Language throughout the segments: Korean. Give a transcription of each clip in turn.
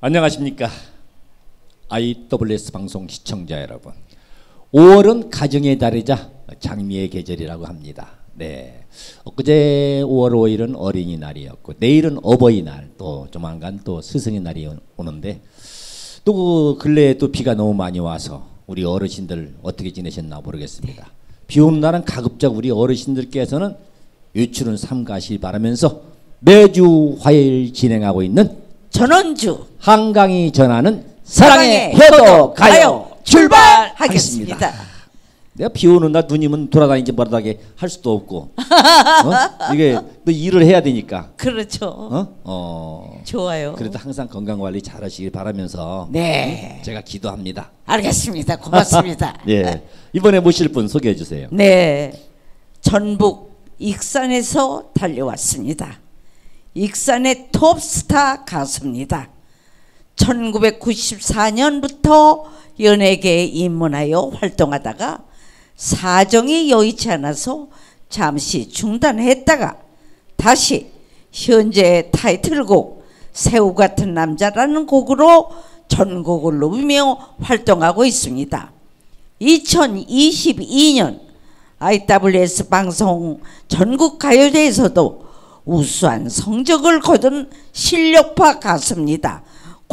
안녕하십니까. IWS 방송 시청자 여러분. 5월은 가정의 달이자 장미의 계절이라고 합니다. 네. 엊그제 5월 5일은 어린이날이었고 내일은 어버이날, 또 조만간 또 스승의 날이 오는데 또 근래에 또 비가 너무 많이 와서 우리 어르신들 어떻게 지내셨나 모르겠습니다. 비 오는 날은 가급적 우리 어르신들께서는 외출은 삼가시 바라면서 매주 화요일 진행하고 있는 전원주 한강이 전하는 사랑의 효도 가요 출발하겠습니다. 내가 비 오는 날 누님은 돌아다니지 못하게 할 수도 없고 이게 또 일을 해야 되니까. 그렇죠. 좋아요. 그래도 항상 건강 관리 잘하시길 바라면서 네, 제가 기도합니다. 알겠습니다. 고맙습니다. 예, 이번에 모실 분 소개해 주세요. 네, 전북 익산에서 달려왔습니다. 익산의 톱스타 가수입니다. 1994년부터 연예계에 입문하여 활동하다가 사정이 여의치 않아서 잠시 중단했다가 다시 현재 타이틀곡 새우 같은 남자라는 곡으로 전국을 누비며 활동하고 있습니다. 2022년 IWS 방송 전국 가요제에서도 우수한 성적을 거둔 실력파 가수입니다.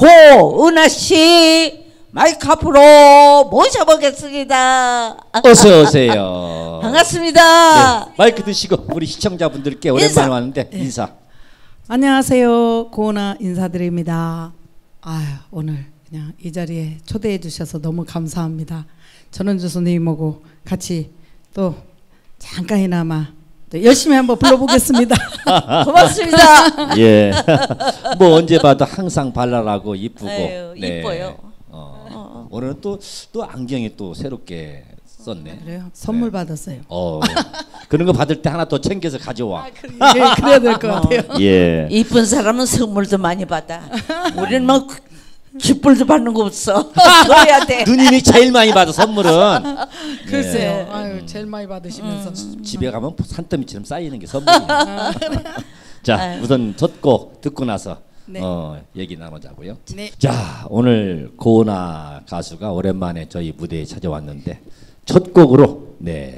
고은하씨 마이크 앞으로 모셔보겠습니다. 어서 오세요. 반갑습니다. 네, 마이크 드시고 우리 시청자분들께 오랜만에 왔는데 인사. 안녕하세요. 고은하 인사드립니다. 오늘 그냥 이 자리에 초대해 주셔서 너무 감사합니다. 전원주 선생님하고 같이 또 잠깐이나마 또 열심히 한번 불러보겠습니다. 고맙습니다. 예. 뭐 언제 봐도 항상 발랄하고 이쁘고. 아유, 네. 이뻐요. 오늘은 또 안경이 또 새롭게 썼네. 그래요? 선물 받았어요. 그런 거 받을 때 하나 더 챙겨서 가져와. 그래야 될 것 같아요. 예. 이쁜 사람은 선물도 많이 받아. 우리는 막 쥐뿔도 받는 거 없어. 그래야 돼. 누님이 제일 많이 받아 선물은. 글쎄요. 제일 많이 받으시면서. 집에 가면 산더미처럼 쌓이는 게 선물이야. 자, 우선 첫 곡 듣고 나서 네. 얘기 나누자고요. 네. 자, 오늘 고은하 가수가 오랜만에 저희 무대에 찾아왔는데 첫 곡으로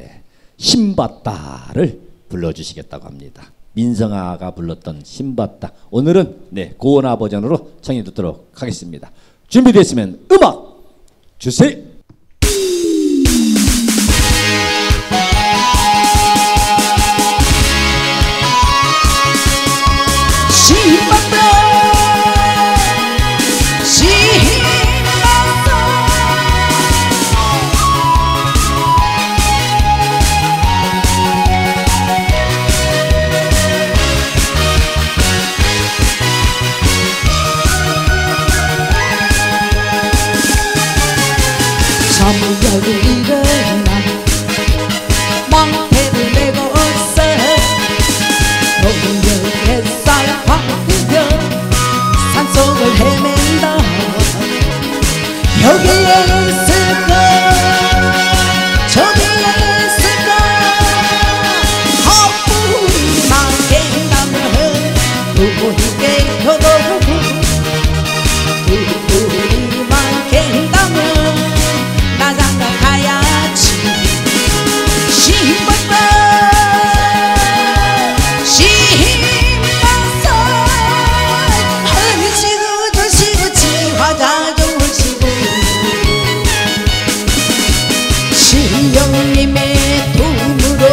신받다를 불러주시겠다고 합니다. 민성아가 불렀던 신받다. 오늘은 고은하 버전으로 청해 듣도록 하겠습니다. 준비됐으면 음악 주세요. 잠자고 일어나 망태를 메고서 노을 햇살 받으며 산속을 헤맨다. 여기에 있을까 저기에 있을까 헛부리만 갱다면 누구에게 효도하고 누구리만 갱다면 나 장가 가야지. 신받다 신받다 하늘치고 절치고 지화자 정물치고 신령님의 도움으로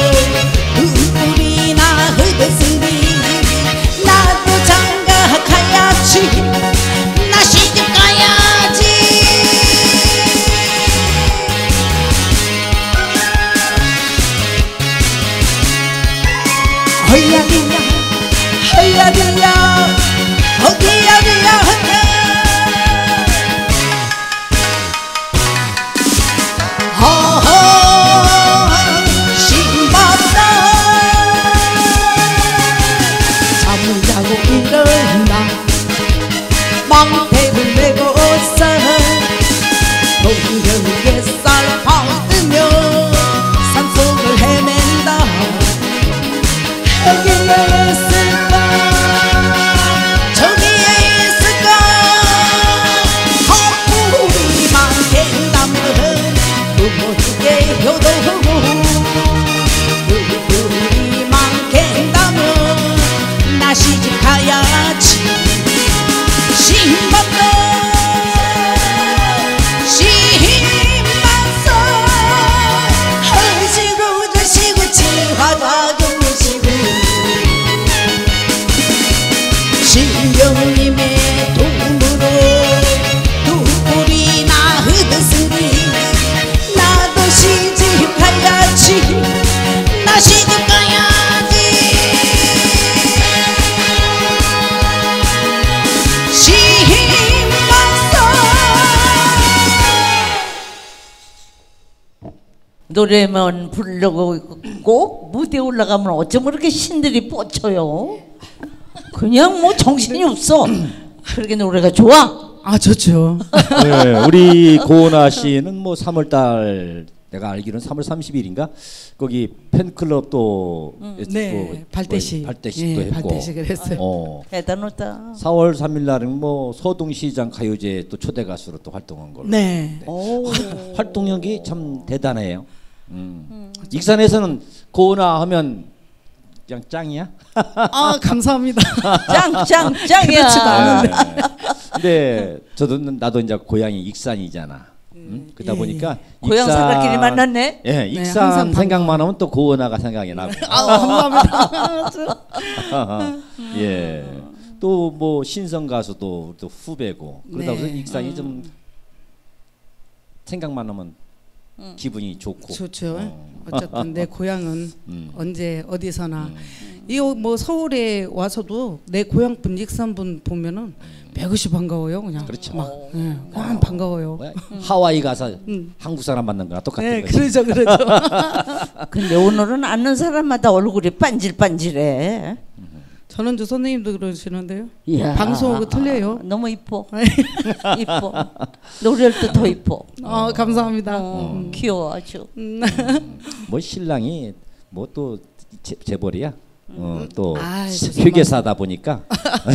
눈물이나 흘렸으니 나도 장가 가야지. 나 시집 가야지. 허야디야 허야디야 허기야디야 허허 신받다. 잠을 자고 일어나 망태를 메고서 동경 햇살 받으며 산속을 헤맨다. 여기에 있을까 저기에 있을까 부모에게 효도하고 누구리 많겠다면 나 시집가야지 신받다 신받서 허시고 저시고 지화도 무시고 신령님의 도움으로 누구리 낳으듯으니 나도 시집가야지 나 시집가야지 노래만 부르고 꼭 무대에 올라가면 어쩜 그렇게 신들이 뻗쳐요? 그냥 뭐 정신이 없어. 그렇게 노래가 좋아. 아 좋죠. 네, 우리 고은아 씨는 뭐 3월달 내가 알기로는 3월 30일인가 거기 팬클럽도 네, 발대식. 발대식도 예, 했고 발대식을 했어요. 대단하다. 4월 3일 날은 뭐 서동시장 가요제 또 초대 가수로 또 활동한 걸로. 네. 오. 활동력이 참 대단해요. 익산에서는 고은아 하면 그냥 짱이야. 아 감사합니다. 짱이야. 그렇지도 않은데. 근데 저도 나도 이제 고향이 익산이잖아. 그러다 예, 보니까 고향 사람끼리 만났네. 예, 익산 항상 생각만 하면 또 고은아가 생각이 나고. 감사합니다. 예. 또 뭐 신성 가수도 또 후배고 그러다 네. 보니 익산이 좀 생각만 하면 기분이 좋고. 좋죠. 어쨌든 내 고향은 언제 어디서나 이 뭐 서울에 와서도 내 고향 분 익산 분 보면은 매것이 반가워요. 그냥 그렇죠. 막 예, 그냥 반가워요. 뭐야? 하와이 가서 한국 사람 만난 거랑 똑같은 네, 거지. 그러죠. 근데 오늘은 아는 사람마다 얼굴이 반질반질해. 전원주 선생님도 그러시는데요. 이야. 방송하고 틀려요. 너무 이뻐. 이뻐. 노래할 때 더 이뻐. 아 감사합니다. 귀여워 아주. 뭐 신랑이 뭐 또 재벌이야. 또 아이, 회계사다 보니까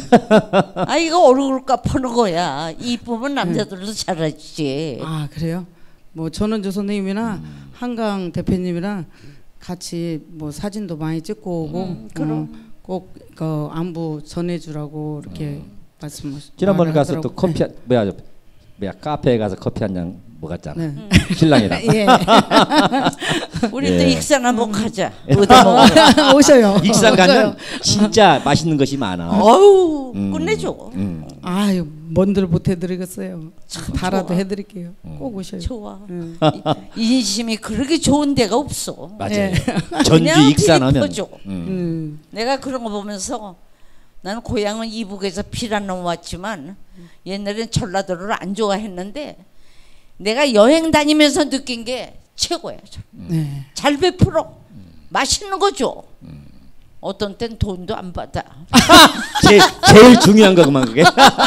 아 이거 얼굴 깎아는 거야. 이쁘면 남자들도 잘하지. 아 그래요? 뭐 전원주 선생님이나 한강 대표님이랑 같이 뭐 사진도 많이 찍고 오고 꼭 그 안부 전해주라고 이렇게 말씀하셨. 지난번에 가서 또 커피 뭐야 카페에 가서 커피 한 잔 먹었잖아. 네. 신랑이랑. 예. 우리 예. 또 익산 한번 가자. 얻어 먹어. 오셔요. 익산 오셔요. 가면 진짜 맛있는 것이 많아. 어우 끝내줘. 아유 뭔들 못 해드리겠어요. 달아도 좋아. 해드릴게요. 꼭 오셔요. 좋아. 인심이 그렇게 좋은 데가 없어. 맞아요. 예. 전주 그냥 익산 하면. 뒤집어줘. 내가 그런 거 보면서 나는 고향은 이북에서 피난 넘어왔지만 옛날엔 전라도를 안 좋아했는데 내가 여행 다니면서 느낀 게 최고야. 네. 잘 베풀어. 맛있는 거 줘. 어떤 땐 돈도 안 받아. 제일 중요한 거구만 그게.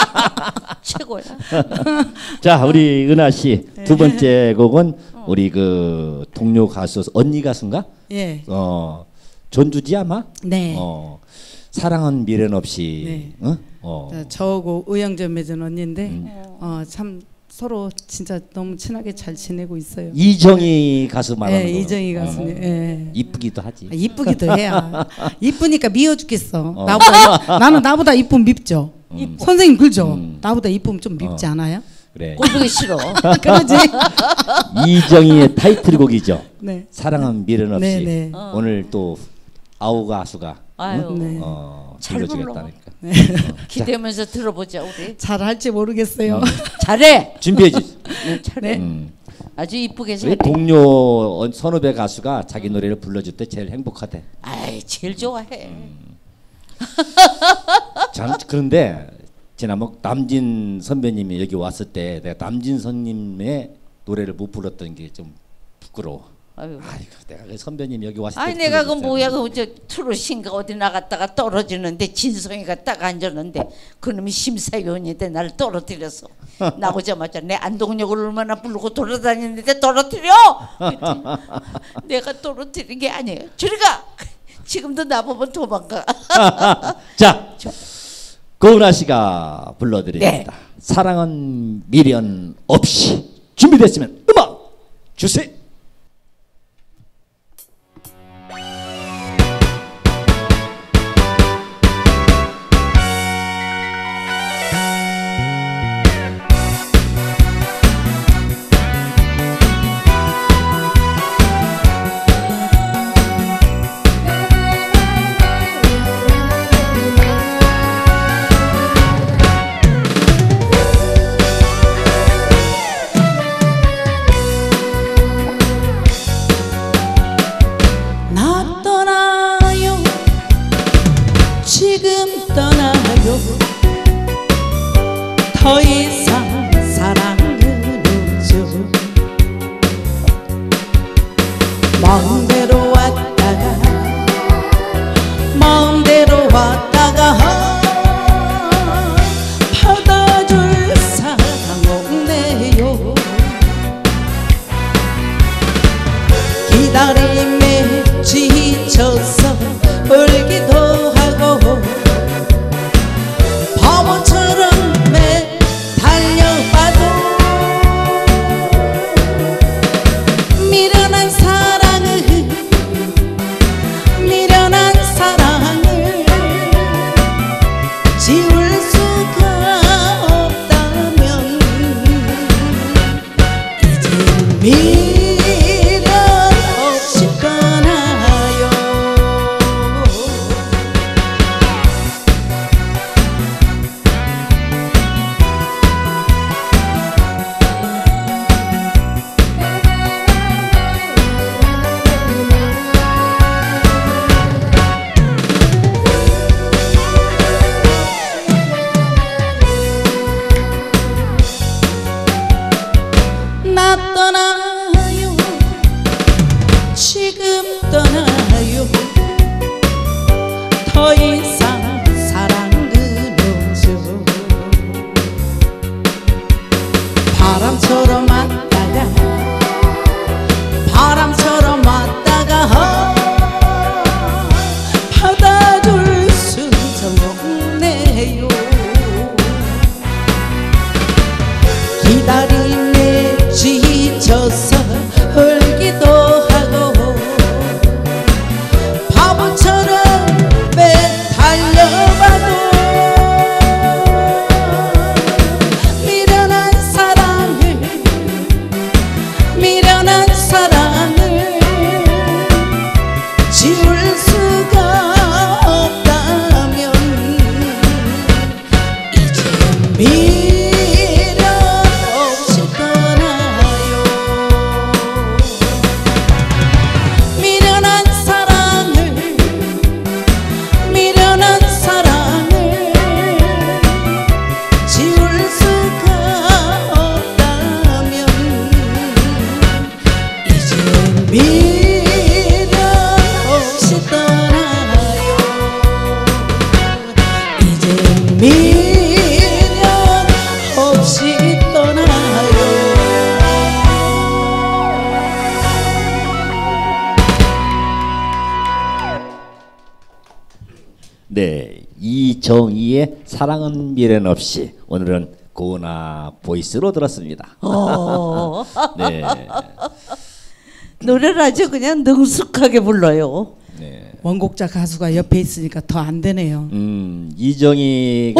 최고야. 자, 우리 은하 씨 두 번째 곡은 우리 그 동료 가수 언니 가수인가? 예. 전주지 아마? 네. 사랑은 미련 없이. 네. 어? 저하고 의형제 맺은 언니인데 참 서로 진짜 너무 친하게 잘 지내고 있어요. 이정희 가수 말하는 예, 거. 이정희 가수님. 예. 이쁘기도 하지. 아, 이쁘기도 해야. 이쁘니까 미워 죽겠어. 나는 나보다 이쁨 밉죠. 선생님 그죠? 나보다 이쁨 좀 밉지 않아요? 그래. 꼴보기 싫어. 그러지? 이정희의 타이틀곡이죠. 네. 사랑은 미련 없이. 네, 네. 오늘 또 아우 가수가 아유. 네. 잘 불러주겠다니까. 기대하면서 들어보자 우리. 잘 할지 모르겠어요. 잘해. 준비해지. 네. 아주 이쁘게 우리 잘해. 동료 선후배 가수가 자기 노래를 불러줄 때 제일 행복하대. 아이 제일 좋아해. 그런데 지난번 남진 선배님이 여기 왔을 때 내가 남진 선님의 노래를 못 불렀던 게 좀 부끄러워. 아유. 아이고 내가 그 선배님 여기 왔을 때. 아니 내가 그 뭐야 그저 트롯인가 어디 나갔다가 떨어지는데 진성이가 딱 앉았는데 그놈이 심사위원인데 나를 떨어뜨렸어. 나오자마자 내 안동역을 얼마나 부르고 돌아다니는데 떨어뜨려. 그랬더니 내가 떨어뜨린 게 아니에요. 저리 가. 지금도 나보면 도망가. 자, 고은아 씨가 불러드립니다. 사랑은 미련 없이 준비됐으면 음악 주세요. 나 떠나요 지금 떠나요 더 이상 사랑은 없죠 마음대로 왔다가 마음대로 왔다가 받아줄 사람 없네요 기다림에 지쳐서 울기도 하고 바보처럼 달려봐도 미련한 사랑을 지울 수가 없다면 이제 미련 없이 떠나요 나 떠나요 지금 떠나요 더 이상 사랑은 없죠 바람처럼 왔다가 바람처럼 왔다가 받아줄 수가 없네요 기다림에 지쳐서 울기도 하고 바보처럼 달려봐도 미련한 사랑을 지울 수가 없다면 이제 미련 없이 떠나요 미련한 사랑을 지울 수가 없다면 이제 미련 없이 떠나요 이제 미련 없이 떠나요 네, 이정희의 사랑은 미련 없이 오늘은 고나 보이스로 들었습니다. 네, 노래를 아주 그냥 능숙하게 불러요. 네. 원곡자 가수가 옆에 있으니까 더 안 되네요. 이정희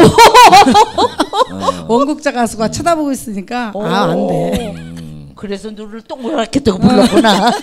원곡자 가수가 쳐다보고 있으니까 안 돼. 그래서 눈을 동그랗게 뜨고 불렀구나.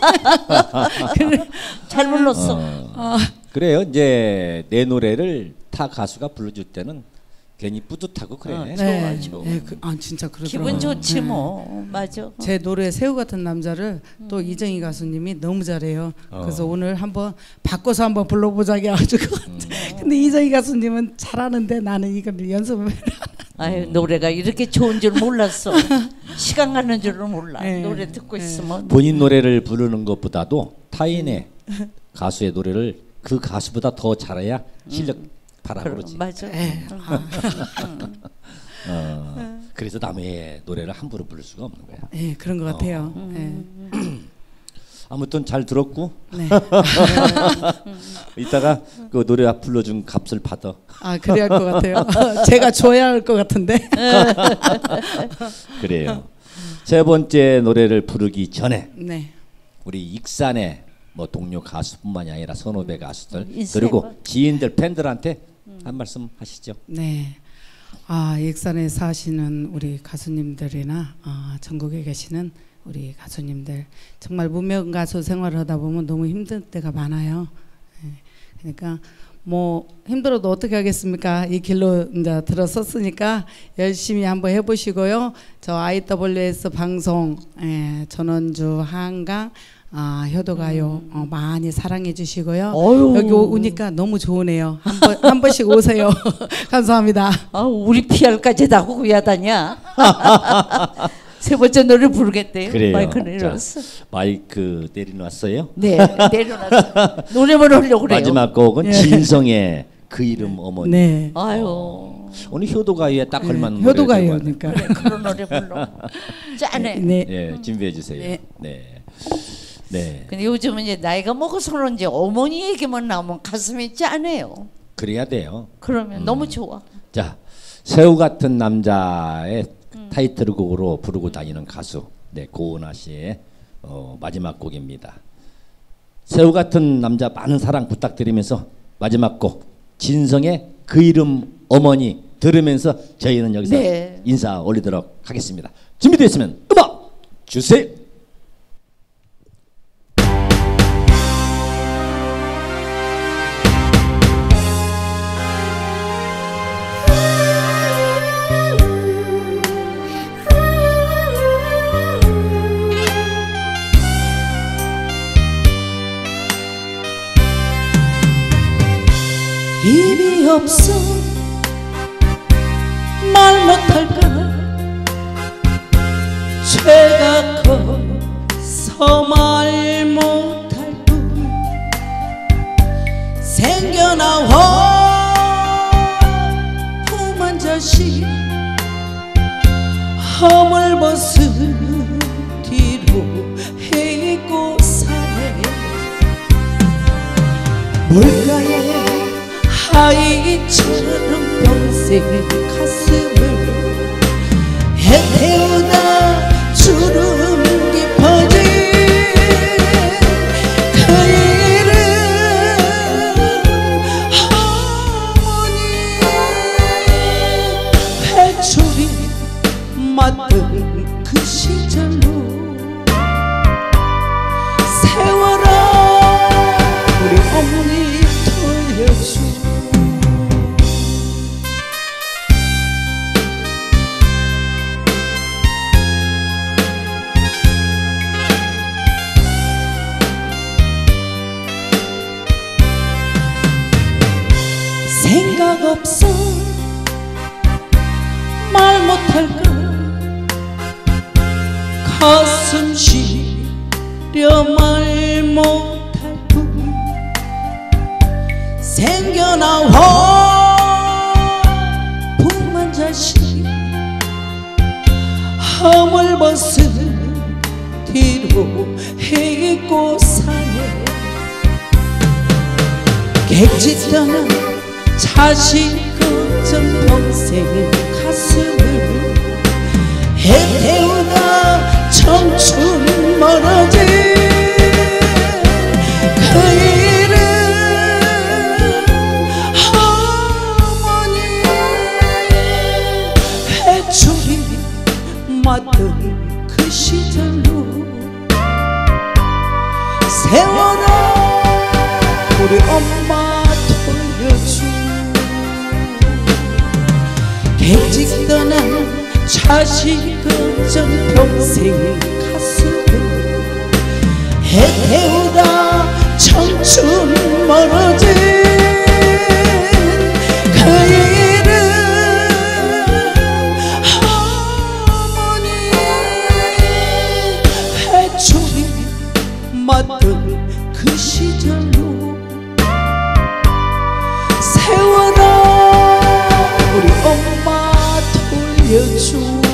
잘 불렀어. 그래요. 이제 내 노래를 타 가수가 불러줄 때는 괜히 뿌듯하고 그래. 네, 좋아. 네, 진짜 그러더라고요. 기분 좋지 네. 뭐. 맞아. 제 노래 새우 같은 남자를 또 이정희 가수님이 너무 잘해요. 그래서 오늘 한번 바꿔서 한번 불러보자고 해가지고 근데 이정희 가수님은 잘하는데 나는 이걸 연습을 아유 노래가 이렇게 좋은 줄 몰랐어. 시간 가는 줄은 몰라. 네. 노래 듣고 있으면. 본인 노래를 부르는 것보다도 타인의 가수의 노래를 그 가수보다 더 잘해야 실력 바라보지. 맞아. 그래서 남의 노래를 함부로 부를 수가 없는 거야. 네, 그런 것 같아요. 네. 아무튼 잘 들었고 네. 이따가 그 노래 불러준 값을 받아. 아 그래야 할 것 같아요. 제가 줘야 할 것 같은데. 그래요. 세 번째 노래를 부르기 전에 네. 우리 익산의 뭐 동료 가수뿐만이 아니라 선후배 가수들 인생 그리고 뭐. 지인들 팬들한테 한 말씀 하시죠. 네. 아, 익산에 사시는 우리 가수님들이나 전국에 계시는 우리 가수님들 정말 무명 가수 생활을 하다 보면 너무 힘들 때가 많아요. 네. 그러니까 뭐 힘들어도 어떻게 하겠습니까? 이 길로 이제 들어섰으니까 열심히 한번 해보시고요. 저 IWS 방송 전원주 한강 효도가요 많이 사랑해 주시고요. 어휴. 여기 오니까 너무 좋으네요. 한 번씩 오세요. 감사합니다. 우리 PR까지 다 후회하다냐. 세 번째 노래 부르겠대요. 그래요. 마이크 자, 내려놨어. 마이크 내려놨어요. 네, 내려놨어. 노래만 하려고 그래요. 마지막 곡은 예. 진성의 그 이름 어머니. 네. 아유, 오늘 효도가요에 딱 걸맞는 노래 효도가요니까. 그래, 그런 노래 불러. 짠해. 네. 예, 준비해 주세요. 네. 네. 네. 근데 요즘은 이제 나이가 먹어서 그런지 어머니 얘기만 나오면 가슴이 짠해요. 그래야 돼요. 그러면 너무 좋아. 자, 새우 같은 남자의 타이틀곡으로 부르고 다니는 가수, 네, 고은하 씨의 마지막 곡입니다. 새우 같은 남자 많은 사랑 부탁드리면서 마지막 곡 진성의 그 이름 어머니 들으면서 저희는 여기서 네. 인사 올리도록 하겠습니다. 준비되었으면 음악 주세요. 입이 없어 말 못할까 죄가 커서 말 못할 뿐 생겨나와 품은 자식 허물벗은 뒤로 헤고 사네 물가에 아이처럼 평생 가슴을 해태우다 주름 깊어진 그 이름 어머니 회초리 맞던 그 시절로 세월아 우리 어머니 돌려줘 생각 없어 말 못할까 가슴 시려 말 못할 뿐 생겨나와 품은 자식 허물벗은 뒤로 헤고 사네 객지 떠난 자식 걱정 평생 가슴을 해태우다 청춘 멀어진 그 이름 어머니 회초리 맞던 그 시절로 세월아 우리 엄마 돌려줘 객지 떠난 자식 걱정 평생 가슴을 해태우다 청춘 멀어진 그 이름 어머니 회초리 맞던 그 시절로 세월아 우리 엄마 돌려줘